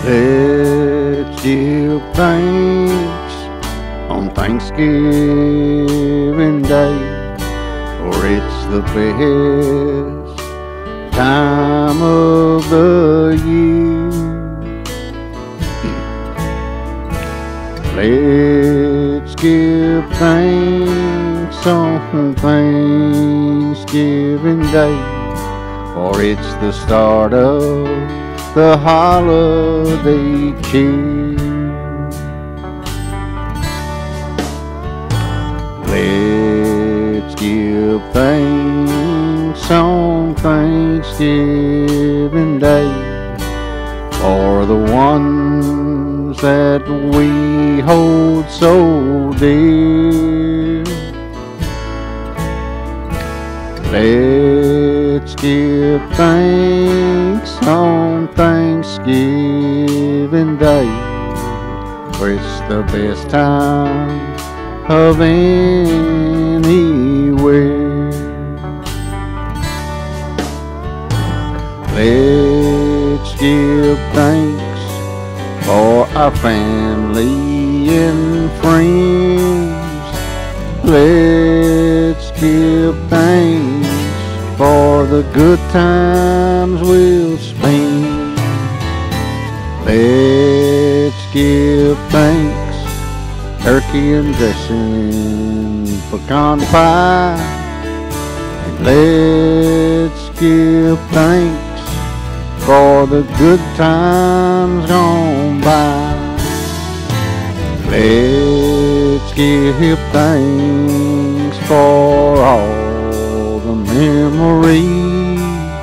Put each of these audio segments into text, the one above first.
Let's give thanks on Thanksgiving Day, for it's the best time of the year. Let's give thanks on Thanksgiving Day, for it's the start of the holiday cheer. Let's give thanks on Thanksgiving Day for the ones that we hold so dear. Let's give thanks on Thanksgiving Day, for it's the best time of anywhere. Let's give thanks for our family and friends. Let's give thanks for the good times we'll spend. Let's give thanks, turkey and dressing, pecan pie. And let's give thanks for the good times gone by. Let's give thanks for all the memories.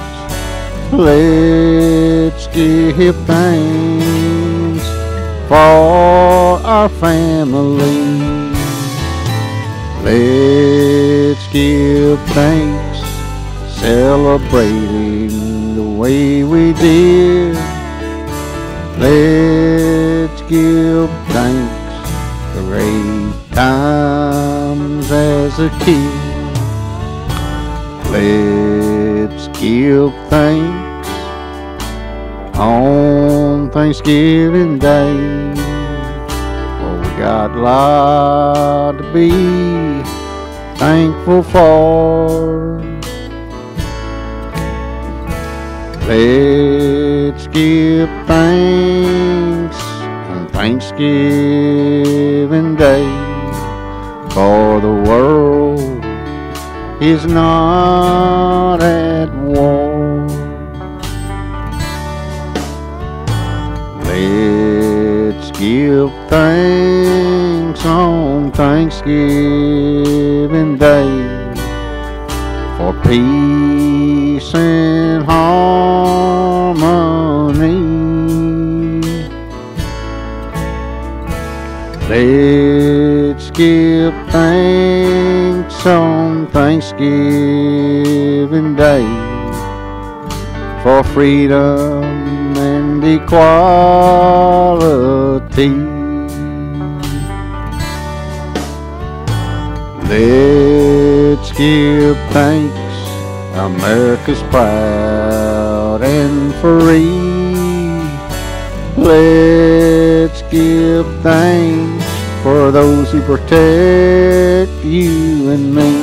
Let's give thanks for our family. Let's give thanks, celebrating the way we did. Let's give thanks for great times as a kid. Let's give thanks on Thanksgiving Day, for we got a lot to be thankful for. Let's give thanks on Thanksgiving Day, for the world is not at war. Let's give thanks on Thanksgiving Day, for peace and harmony. Let's give thanks on Thanksgiving Day, for freedom and equality. Let's give thanks, America's proud and free. Let's give thanks for those who protect you and me.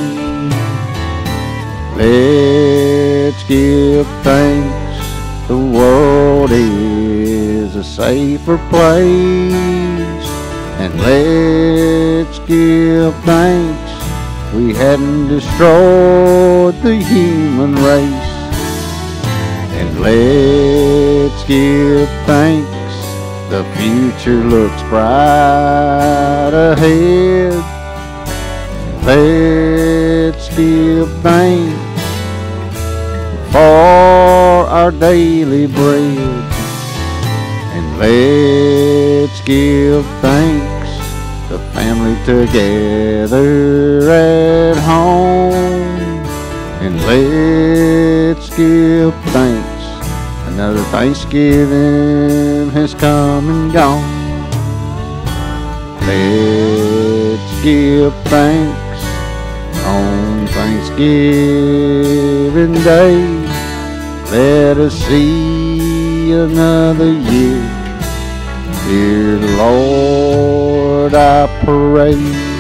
Let's give thanks, the world is a safer place. And let's give thanks, we hadn't destroyed the human race. And let's give thanks, the future looks bright ahead. Let's give thanks for our daily bread. And let's give thanks, the family together at home. And let's give thanks, another Thanksgiving has come and gone. Let's give thanks on Thanksgiving Day. Let us see another year. Dear Lord, I pray